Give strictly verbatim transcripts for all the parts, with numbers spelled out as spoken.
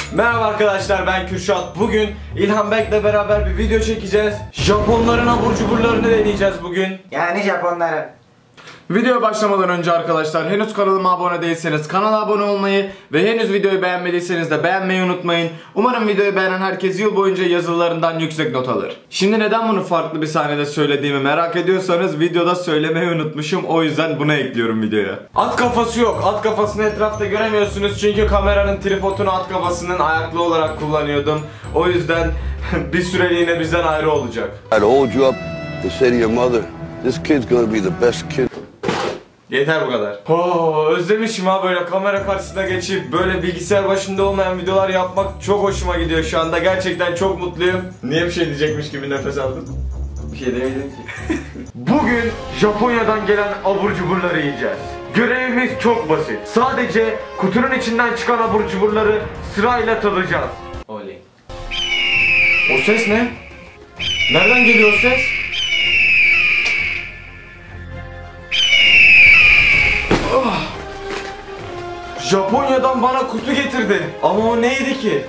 Merhaba arkadaşlar, ben Kürşat. Bugün İlhan Bek'le beraber bir video çekeceğiz. Japonların abur cuburlarını deneyeceğiz bugün. Yani Japonların. Videoya başlamadan önce arkadaşlar, henüz kanalıma abone değilseniz kanala abone olmayı ve henüz videoyu beğenmediyseniz de beğenmeyi unutmayın. Umarım videoyu beğenen herkes yıl boyunca yazılarından yüksek not alır. Şimdi neden bunu farklı bir sahnede söylediğimi merak ediyorsanız videoda söylemeyi unutmuşum, o yüzden bunu ekliyorum videoya. At kafası yok. At kafasını etrafta göremiyorsunuz çünkü kameranın tripodunu at kafasının ayaklı olarak kullanıyordum. O yüzden bir süreliğine bizden ayrı olacak. I'd hold you up and say to your mother, this kid's gonna be the best kid. Yeter bu kadar. Oo, özlemişim ha, böyle kamera karşısına geçip böyle bilgisayar başında olmayan videolar yapmak çok hoşuma gidiyor şu anda. Gerçekten çok mutluyum. Niye bir şey diyecekmiş gibi nefes aldın? Bir şey demedim ki. Bugün Japonya'dan gelen abur cuburları yiyeceğiz. Görevimiz çok basit. Sadece kutunun içinden çıkan abur cuburları sırayla tadacağız. Oley. O ses ne? Nereden geliyor o ses? Oh. Japonya'dan bana kutu getirdi. Ama o neydi ki?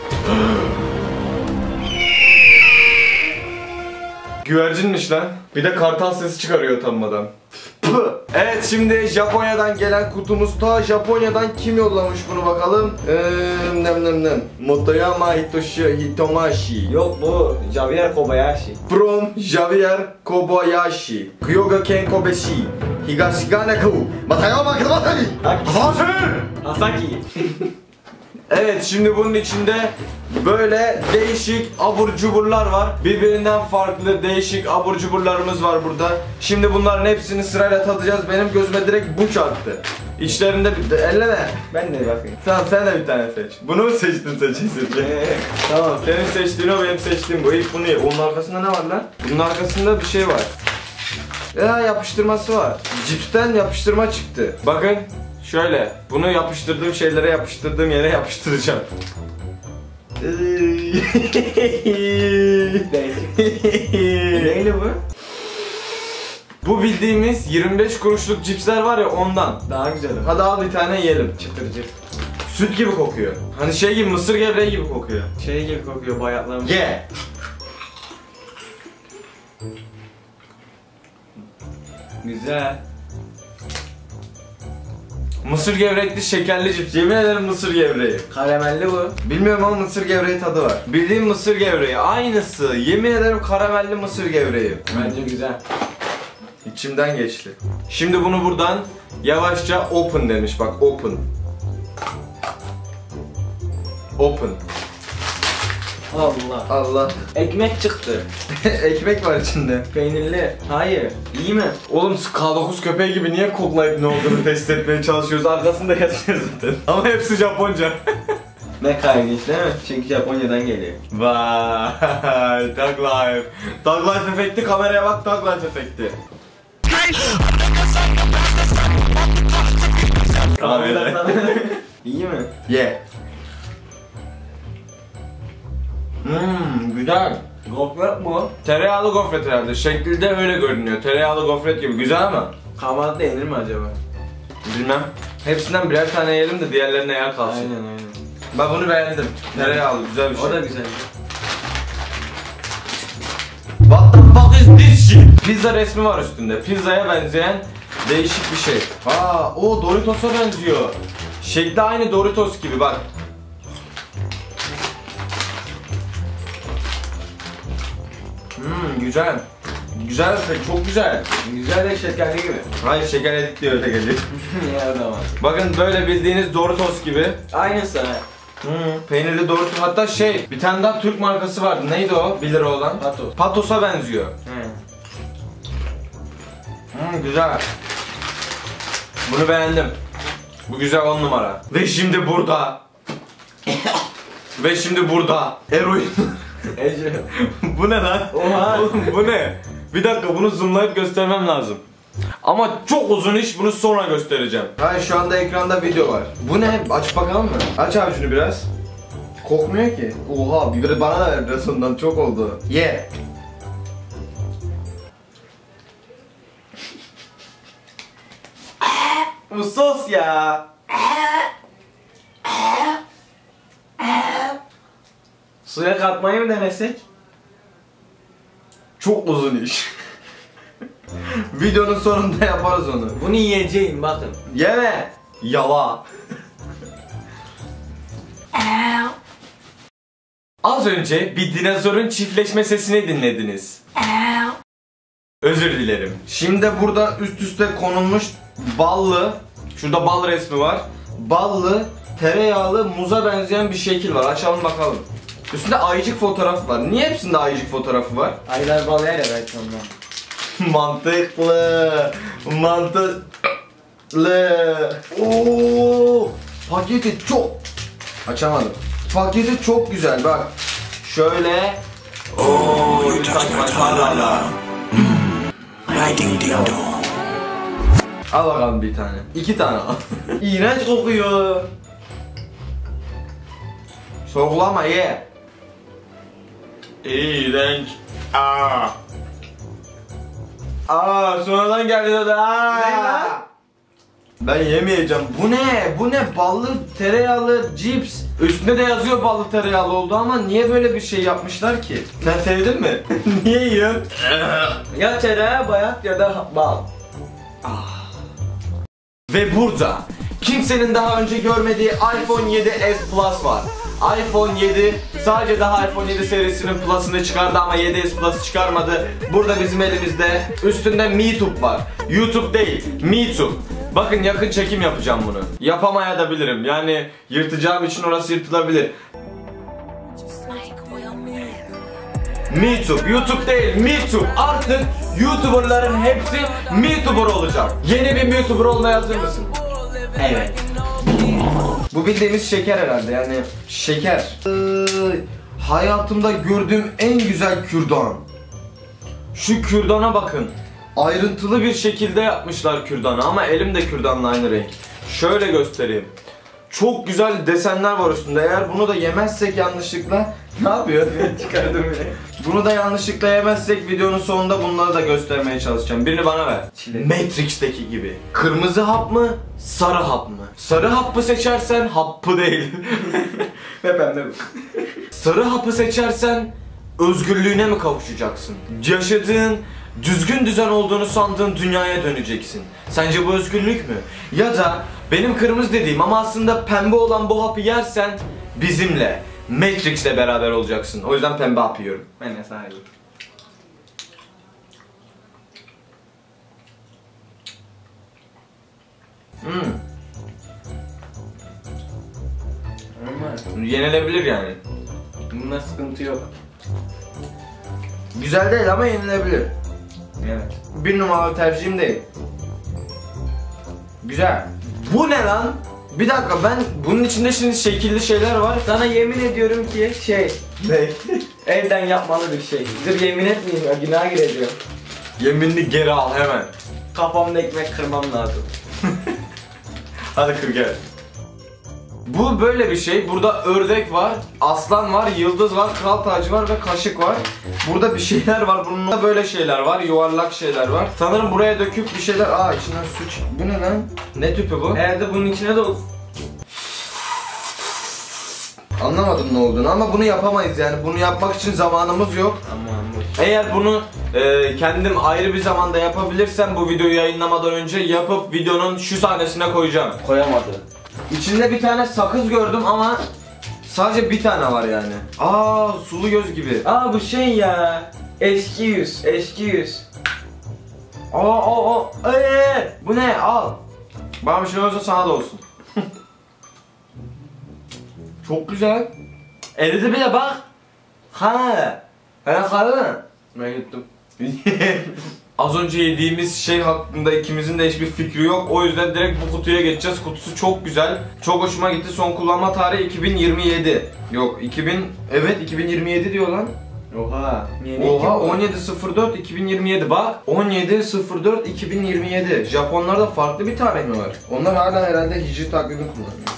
Güvercinmiş lan. Bir de kartal sesi çıkarıyor utanmadan. Evet, şimdi Japonya'dan gelen kutumuz. Ta Japonya'dan kim yollamış bunu bakalım? Eee nem nem nem. Motoyama Hitoshi Hitomashi. Yok, bu Javier Kobayashi. From Javier Kobayashi. Kyoga-ken Kobeshi. Higashigane-ku. Matayama Kumatani. Asaki. Evet, şimdi bunun içinde böyle değişik abur cuburlar var. Birbirinden farklı değişik abur cuburlarımız var burada. Şimdi bunların hepsini sırayla tadacağız. Benim gözüme direkt bu çarptı. İçlerinde bir... Elleme. Ben de bakayım. Tamam, sen de bir tane seç. Bunu mu seçtin seçilsin? Tamam, senin seçtiğin o, benim seçtiğim bu. İlk bunu ye. Onun arkasında ne var lan? Bunun arkasında bir şey var. Ya, yapıştırması var. Cipsten yapıştırma çıktı. Bakın şöyle. Bunu yapıştırdığım şeylere yapıştırdığım yere yapıştıracağım. Neyli bu? Bu bildiğimiz yirmi beş kuruşluk cipsler var ya, ondan. Daha güzel. Hadi al bir tane yiyelim. Çıtırcı. Süt gibi kokuyor. Hani şey gibi, mısır gevreği gibi kokuyor. Şey gibi kokuyor, bayatlamış. Ye. Yeah. Güzel. Mısır gevrekli şekerli cips. Yemin ederim mısır gevreği. Karamelli bu. Bilmiyorum ama mısır gevreği tadı var. Bildiğim mısır gevreği. Aynısı. Yemin ederim karamelli mısır gevreği. Bence güzel. İçimden geçti. Şimdi bunu buradan yavaşça open demiş, bak, open. Open. Allah. Allah. Ekmek çıktı. Ekmek var içinde. Peynirli. Hayır. İyi mi? Oğlum, K dokuz köpeği gibi niye koklayıp ne olduğunu test etmeye çalışıyoruz? Arkasında yazıyor zaten. Ama hepsi Japonca. Ne kadar ilginç değil mi? Çünkü Japonya'dan geliyor. Vay, Tag Life. Tag Life efekti, kameraya bak, Tag Life efekti. Kameradan. İyi mi? Ye. Yeah. Mmm, güzel. Gofret mu? Tereyağlı gofret herhalde. Şekilde öyle görünüyor. Tereyağlı gofret gibi. Güzel ama. Kahvaltıda yenir mi acaba? Bilmem. Hepsinden birer tane yiyelim de diğerlerine yer kalsın. Aynen aynen. Ben bunu beğendim. Tereyağlı, güzel bir şey. O da güzel. What the fuck is this shit? Pizza resmi var üstünde. Pizzaya benzeyen değişik bir şey. Aa, o Doritos'a benziyor. Şekli aynı Doritos gibi, bak. Hmm, güzel. Güzel, çok güzel. Güzel de şekerli gibi. Hayır, şeker edik diye öyle geliyor. Ya o zaman. Bakın, böyle bildiğiniz Doritos gibi. Aynısı ha. Hmm, peynirli Doritos. Hatta şey, bir tane daha Türk markası vardı. Neydi o? bir lira olan. Patos. Patos'a benziyor. He. Hmm, güzel. Bunu beğendim. Bu güzel, on numara. Ve şimdi burada. Ve şimdi burada. Eroin. Ece. Bu ne lan? Oha. Oğlum, bu ne? Bir dakika, bunu zoomlayıp göstermem lazım. Ama çok uzun iş, bunu sonra göstereceğim. Hayır, şu anda ekranda video var. Bu ne? Aç bakalım mı? Aç abi şunu biraz. Kokmuyor ki. Oha, bir bana da ver biraz ondan, çok oldu. Ye. Yeah. Bu sos ya. Suya katmayı mı denesek? Çok uzun iş. Videonun sonunda yaparız onu. Bunu yiyeceğim bakın. Yeme. Yala. Az önce bir dinozorun çiftleşme sesini dinlediniz. Özür dilerim. Şimdi burada üst üste konulmuş ballı, şurada bal resmi var. Ballı, tereyağlı, muza benzeyen bir şekil var. Açalım bakalım. Üstünde ayıcık fotoğrafı var. Niye hepsinde ayıcık fotoğrafı var? Aylar bal yer ya belki ondan. Mantıklı. Mantıklı. Oo! Paketi çok. Açamadım. Paketi çok güzel bak. Şöyle. Oo, al bakalım bir tane. İki tane al. İğrenç kokuyor. Sorgulama ye. İğrenç. Aa. Aa, sonradan geldi de. Aa. Ne lan? Ben yemeyeceğim. Bu ne? Bu ne? Ballı tereyağlı cips. Üstünde de yazıyor ballı tereyağlı oldu ama niye böyle bir şey yapmışlar ki? Sen sevdin mi? Niye yiyorsun? Ya tereyağı, bayat ya da bal. Ve burada kimsenin daha önce görmediği iPhone yedi S Plus var. iPhone yedi sadece daha iPhone yedi serisinin Plus'ını çıkardı ama yedi S Plus'ı çıkarmadı. Burada bizim elimizde üstünde MeTube var. YouTube değil, MeTube. Bakın yakın çekim yapacağım bunu. Yapamayabilirim. Yani yırtacağım için orası yırtılabilir. MeTube, YouTube değil, MeTube. Artık YouTuber'ların hepsi MeTuber olacak. Yeni bir MeTuber olmaya hazır mısın? Evet. Bu bildiğimiz şeker herhalde yani şeker. Ee, hayatımda gördüğüm en güzel kürdan. Şu kürdana bakın. Ayrıntılı bir şekilde yapmışlar kürdanı ama elim de kürdanla aynı renk. Şöyle göstereyim. Çok güzel desenler var üstünde. Eğer bunu da yemezsek yanlışlıkla ne yapıyor? Çıkardım bile. Bunu da yanlışlıkla yemezsek videonun sonunda bunları da göstermeye çalışacağım. Birini bana ver. Çilek. Matrix'teki gibi. Kırmızı hap mı? Sarı hap mı? Sarı hapı seçersen hapı değil. Ve ben de bu. Sarı hapı seçersen özgürlüğüne mi kavuşacaksın? Yaşadığın, düzgün düzen olduğunu sandığın dünyaya döneceksin. Sence bu özgürlük mü? Ya da benim kırmızı dediğim ama aslında pembe olan bu hapı yersen bizimle, Matrix'le beraber olacaksın. O yüzden pembe hap yiyorum. Ben de sahibi. Hmm. Normal. Yenilebilir yani. Bunda sıkıntı yok. Güzel değil ama yenilebilir. Evet. Bir numaralı tercihim değil. Güzel. Bu ne lan? Bir dakika, ben bunun içinde şimdi şekilli şeyler var. Sana yemin ediyorum ki şey, Ne? evden yapmalı bir şey. Dur yemin etmeyeyim ya, günaha gireceğim. Yeminini geri al hemen. Kafamda ekmek kırmam lazım. Hadi kır gel. Bu böyle bir şey. Burada ördek var, aslan var, yıldız var, kral tacı var ve kaşık var. Burada bir şeyler var. Bununla böyle şeyler var, yuvarlak şeyler var. Sanırım buraya döküp bir şeyler. Aa, içinden su çık. Bu ne lan? Ne tüpü bu? Herhalde bunun içine de o... Anlamadım ne olduğunu ama bunu yapamayız yani. Bunu yapmak için zamanımız yok. Aman bu. Eğer bunu e, kendim ayrı bir zamanda yapabilirsem bu videoyu yayınlamadan önce yapıp videonun şu sahnesine koyacağım. Koyamadı. İçinde bir tane sakız gördüm ama sadece bir tane var yani. Aa, sulu göz gibi. Aa bu şey ya. Eski yüz, eski yüz. Aa, aa, aa. Ee, bu ne? Al. Bana bir şey olursa sana da olsun. Çok güzel. Eridi bile bak. Ha. Ben karı. Ben yuttum. Az önce yediğimiz şey hakkında ikimizin de hiçbir fikri yok. O yüzden direkt bu kutuya geçeceğiz. Kutusu çok güzel. Çok hoşuma gitti. Son kullanma tarihi iki bin yirmi yedi. Yok iki bin... Evet iki bin yirmi yedi diyor lan. Oha. Oha, on yedi sıfır dört iki bin yirmi yedi bak. on yedi sıfır dört iki bin yirmi yedi. Japonlarda farklı bir tarih mi var? Onlar hala herhalde hicri takvimini kullanıyor.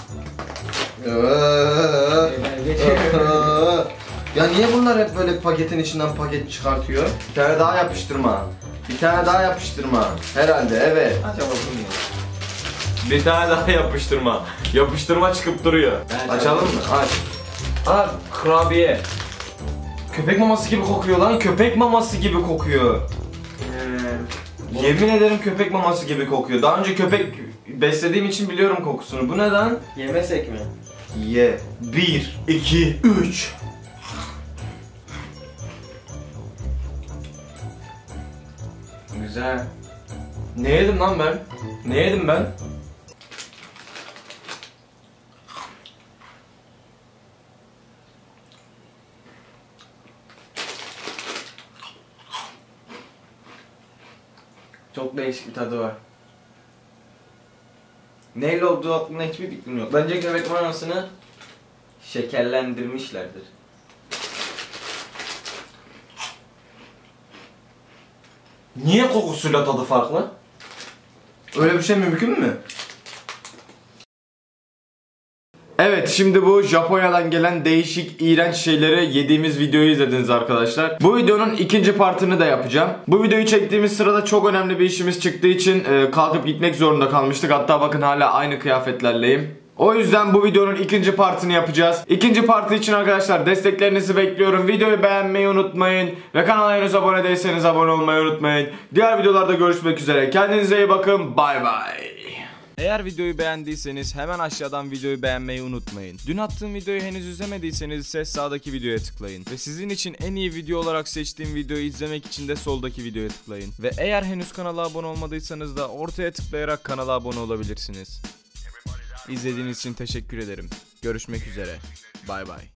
Ya niye bunlar hep böyle paketin içinden paket çıkartıyor? Bir tane daha yapıştırma. Bir tane daha yapıştırma. Herhalde evet. Aç bakalım ya. Bir tane daha yapıştırma. Yapıştırma çıkıp duruyor. Evet, Açalım evet. mı? Aç. Aa, kurabiye. Köpek maması gibi kokuyor lan. Köpek maması gibi kokuyor. Ee, Yemin ederim köpek maması gibi kokuyor. Daha önce köpek beslediğim için biliyorum kokusunu. Bu neden? Yemesek mi? Ye. Bir, iki, üç. Güzel. Ne yedim lan ben? Ne yedim ben? Çok değişik bir tadı var. Neyle olduğu hakkında hiçbir fikrim yok. Bence köpek mamasını şekerlendirmişlerdir. Niye kokusuyla tadı farklı? Öyle bir şey mümkün mü? Evet, şimdi bu Japonya'dan gelen değişik iğrenç şeyleri yediğimiz videoyu izlediniz arkadaşlar. Bu videonun ikinci partını da yapacağım. Bu videoyu çektiğimiz sırada çok önemli bir işimiz çıktığı için e, kalkıp gitmek zorunda kalmıştık. Hatta bakın hala aynı kıyafetlerleyim. O yüzden bu videonun ikinci partını yapacağız. İkinci partı için arkadaşlar desteklerinizi bekliyorum. Videoyu beğenmeyi unutmayın. Ve kanala henüz abone değilseniz abone olmayı unutmayın. Diğer videolarda görüşmek üzere. Kendinize iyi bakın. Bay bay. Eğer videoyu beğendiyseniz hemen aşağıdan videoyu beğenmeyi unutmayın. Dün attığım videoyu henüz izlemediyseniz ise sağdaki videoya tıklayın. Ve sizin için en iyi video olarak seçtiğim videoyu izlemek için de soldaki videoya tıklayın. Ve eğer henüz kanala abone olmadıysanız da ortaya tıklayarak kanala abone olabilirsiniz. İzlediğiniz için teşekkür ederim. Görüşmek üzere. Bay bay.